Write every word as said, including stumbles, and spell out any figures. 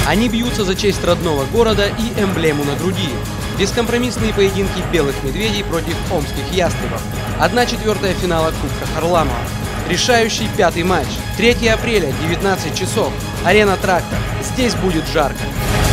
Они бьются за честь родного города и эмблему на груди. Бескомпромиссные поединки белых медведей против омских ястребов. одна четвертая финала Кубка Харламова. Решающий пятый матч. третьего апреля, девятнадцать часов. Арена «Трактор». Здесь будет жарко.